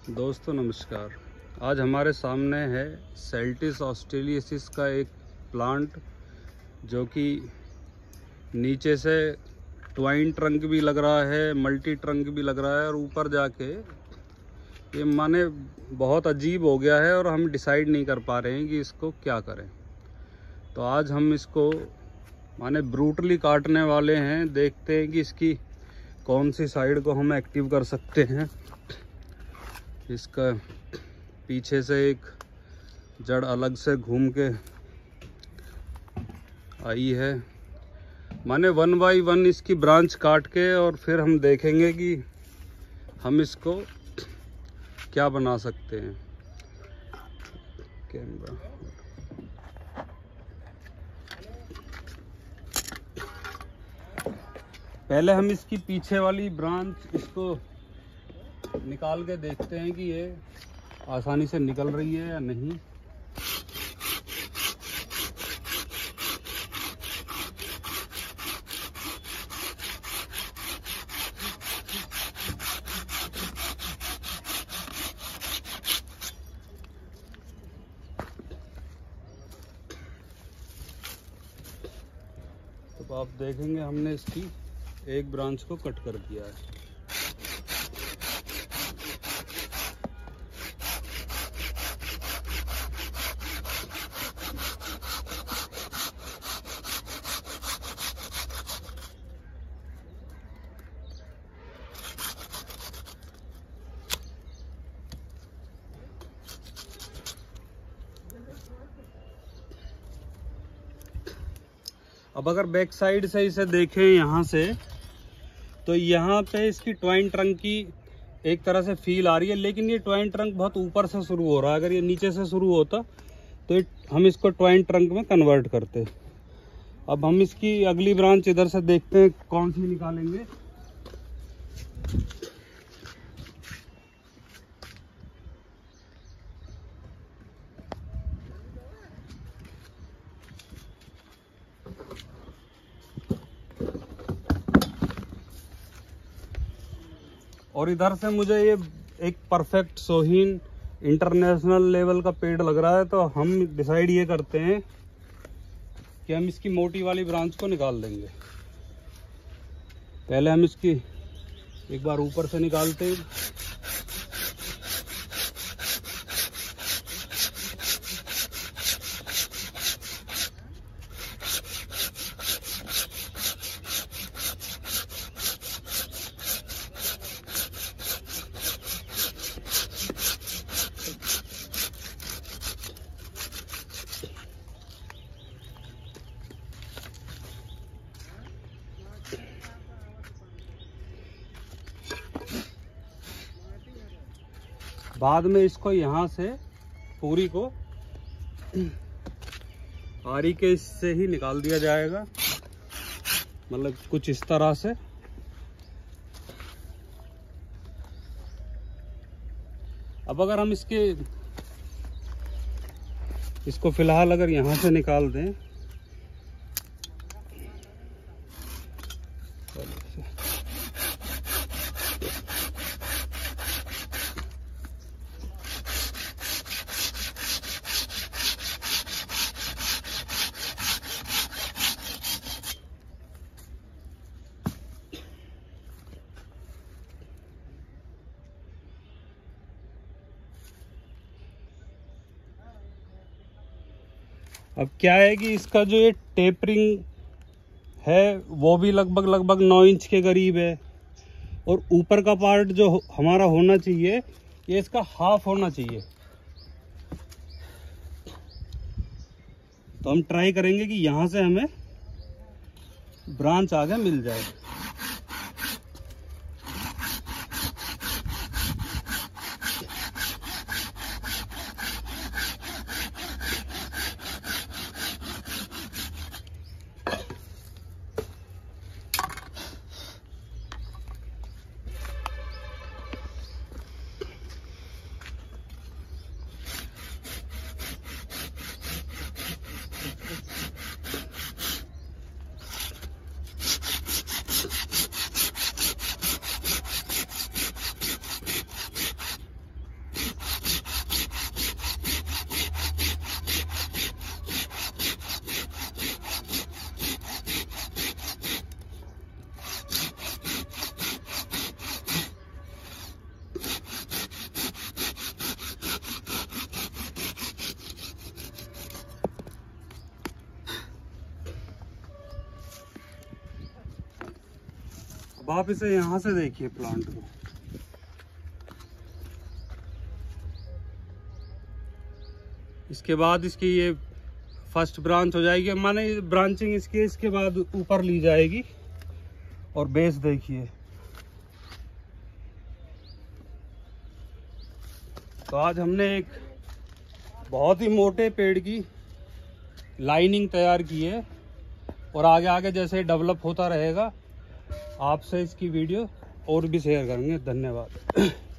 दोस्तों नमस्कार। आज हमारे सामने है सेल्टिस ऑस्ट्रेलियसिस का एक प्लांट जो कि नीचे से ट्वाइन ट्रंक भी लग रहा है, मल्टी ट्रंक भी लग रहा है और ऊपर जाके ये माने बहुत अजीब हो गया है और हम डिसाइड नहीं कर पा रहे हैं कि इसको क्या करें। तो आज हम इसको माने ब्रूटली काटने वाले हैं। देखते हैं कि इसकी कौन सी साइड को हम एक्टिव कर सकते हैं। इसका पीछे से एक जड़ अलग से घूम के आई है। माने 1 बाई 1 इसकी ब्रांच काट के और फिर हम देखेंगे कि हम इसको क्या बना सकते हैं। कैमरा पहले हम इसकी पीछे वाली ब्रांच इसको निकाल के देखते हैं कि ये आसानी से निकल रही है या नहीं। तो आप देखेंगे हमने इसकी एक ब्रांच को कट कर दिया है। अब अगर बैक साइड से इसे देखें यहाँ से, तो यहाँ पे इसकी ट्वाइन ट्रंक की एक तरह से फील आ रही है, लेकिन ये ट्वाइन ट्रंक बहुत ऊपर से शुरू हो रहा है। अगर ये नीचे से शुरू होता तो हम इसको ट्वाइन ट्रंक में कन्वर्ट करते। अब हम इसकी अगली ब्रांच इधर से देखते हैं कौन सी निकालेंगे। और इधर से मुझे ये एक परफेक्ट सोहीन इंटरनेशनल लेवल का पेड़ लग रहा है। तो हम डिसाइड ये करते हैं कि हम इसकी मोटी वाली ब्रांच को निकाल देंगे। पहले हम इसकी एक बार ऊपर से निकालते हैं। बाद में इसको यहाँ से पूरी को आरी के इससे ही निकाल दिया जाएगा, मतलब कुछ इस तरह से। अब अगर हम इसको फिलहाल अगर यहाँ से निकाल दें, अब क्या है कि इसका जो ये टेपरिंग है वो भी लगभग 9 इंच के करीब है। और ऊपर का पार्ट जो हमारा होना चाहिए ये इसका हाफ होना चाहिए। तो हम ट्राई करेंगे कि यहाँ से हमें ब्रांच आगे मिल जाए। अब आप इसे यहाँ से देखिए प्लांट को। इसके बाद इसकी ये फर्स्ट ब्रांच हो जाएगी, माने ब्रांचिंग इसके बाद ऊपर ली जाएगी। और बेस देखिए, तो आज हमने एक बहुत ही मोटे पेड़ की लाइनिंग तैयार की है और आगे आगे जैसे डेवलप होता रहेगा आपसे इसकी वीडियो और भी शेयर करेंगे। धन्यवाद।